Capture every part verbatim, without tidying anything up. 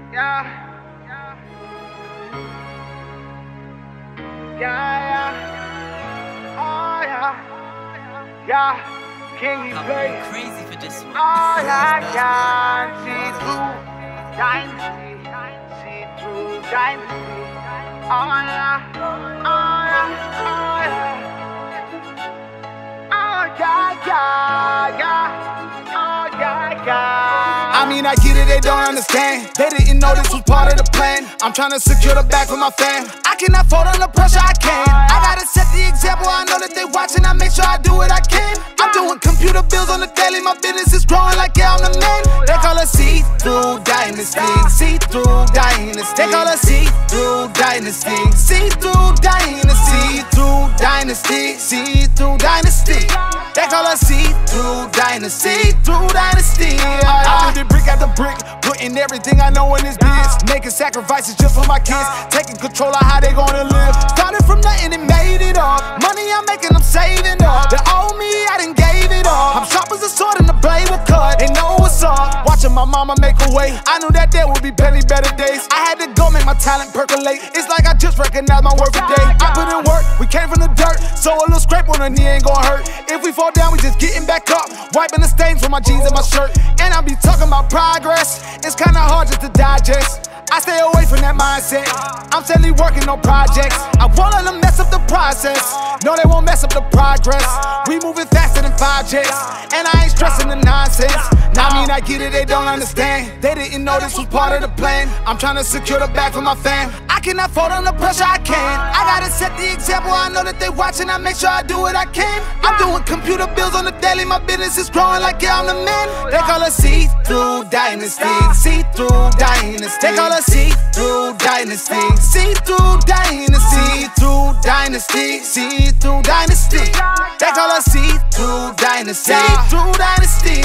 Yeah. Yeah, yeah. Oh, yeah. Yeah. Can you play? Crazy for this one. All I can see through dynasty, see through dynasty. Oh, yeah. Oh, yeah. Oh, yeah. Oh, yeah, yeah, yeah. Oh, yeah, yeah. I mean, I get it, they don't understand. They didn't know this was part of the plan. I'm trying to secure the bag for my fam. I cannot fold under pressure, I can. I gotta set the example, I know that they watching. I make sure I do what I can. I'm doing computer bills on the daily. My business is growing like yeah, I'm the man. They call us see-through dynasty. See-through dynasty. They call us see-through dynasty. See-through dynasty. See-through dynasty. See-through dynasty. They call us see-through dynasty. See-through dynasty. I do the brick after brick, putting everything I know in this biz. Making sacrifices just for my kids, taking control of how they gonna live. Started from nothing and made it up. Money I'm making, I'm saving up. The old me, I done gave it up. I'm sharp as a sword and the blade will cut. They know what's up. Watching my mama make a way, I knew that there would be plenty better days. I had to go make my talent percolate. It's like I just recognized my work today. I put in work, we came from the dirt, so a little scrape on the knee ain't gonna hurt. If we fall down, we just getting back up, wiping the stains from my jeans and my shirt. And I be talking about progress, it's kinda hard just to digest. I stay away from that mindset, I'm steadily working on projects. I won't let them mess up the process, no they won't mess up the progress. We moving faster than five jets, and I ain't stressing the nonsense. Now I mean I get it, they don't understand. They didn't know this was part of the plan. I'm trying to secure the bag for my fam. I cannot fold under pressure, I can. I gotta set the example, I know that they watching. I make sure I do what I can. I'm doing computer bills on the daily. My business is growing like yeah, I'm the man. They call us see-through dynasty. See-through dynasty. They call us see-through dynasty. See-through dynasty. See-through dynasty. See-through dynasty. They call us see-through dynasty. See-through dynasty.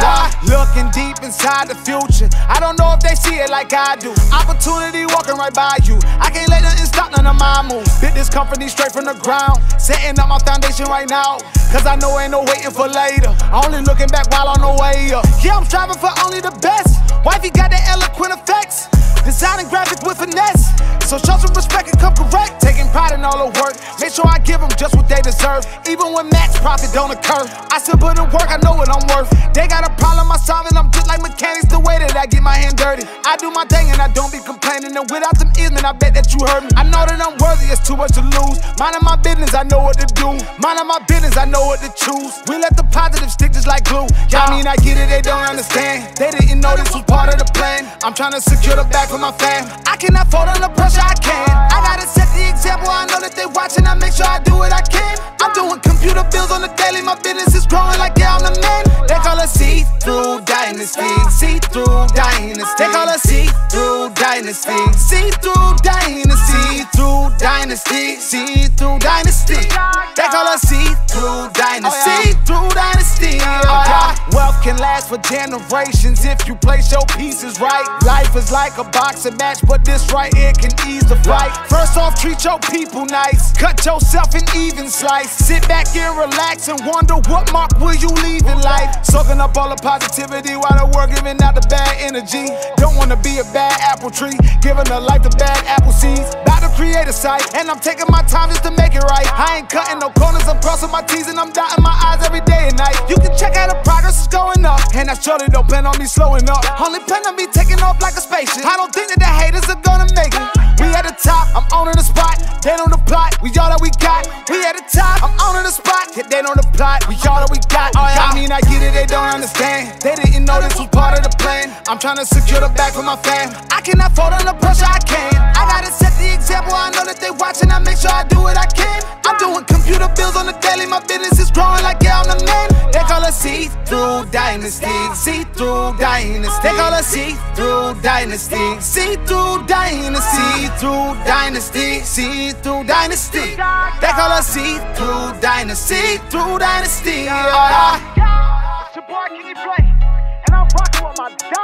Looking deep inside the future, I don't know if they see it like I do. Opportunity walking right by you, I can't let nothing stop none of my moves. Bit this company straight from the ground, setting up my foundation right now, cause I know ain't no waiting for later. Only looking back while on the way up. Yeah, I'm striving for only the best. Wifey got the eloquent effects, designing graphics with finesse. So show some respect and come correct. Taking pride in all the work, make sure I give them just what they deserve. Even when max profit don't occur, I still put in work, I know what I'm worth. They got a problem, I solve it, I'm just like mechanics. The way that I get my hand dirty, I do my thing and I don't be complaining. And without them easement, I bet that you heard me. I know that I'm worthy, it's too much to lose. Minding my business, I know what to do. Minding my business, I know what to choose. We let the positive stick just like glue. Yeah, I mean I get it, they don't understand. They didn't know this was part of the plan. I'm trying to secure the bag for my fam. I cannot fold under pressure, I can. I gotta set the example, I know that they watching. I make sure I do what I can. I'm doing computer bills on the daily. My business is growing like yeah, I'm the man. They call us see-through dynasty. See-through dynasty. They call us see-through dynasty. See-through dynasty. See-through dynasty. See-through dynasty. They call us see-through dynasty. See-through dynasty. Wealth can last for generations if you place your pieces right. Life is like a boxing match, but this right here can ease the fight. First off, treat your people nice. Cut yourself an even slice. Sit back and relax and wonder what mark will you leave in life. Soaking up all the positivity while the world giving out the bad energy. Don't wanna be a bad apple tree, giving a life to bad apple seeds. About to create a site, and I'm taking my time just to make it right. I ain't cutting no corners, I'm crossing my T's and I'm dotting my I's every day and night. You can check out the progress is going up, and I surely don't plan on me slowing up. Only plan on me taking off like a spaceship. I don't think that the haters are gonna make it. We at the top, I'm owning the spot. They know the plot, we all that we got. We at the top, I'm owning the spot. Yeah, they know the plot, we all that we got. Oh, yeah. I mean, I get it, they don't understand. They didn't know this was part of the plan. I'm trying to secure the bag for my fam. I cannot fold under pressure, I can. I gotta set the example, I know that they watching. I make sure I do what I can. I'm doing computer bills on the daily. My business is growing like yeah, I'm the man. They call us see-through dynasty. See-through dynasty. They call us see-through dynasty. See-through dynasty. See-through dynasty. See-through dynasty. They call us see-through dynasty. See-through dynasty. It's your boy King Play, and I'm rocking with my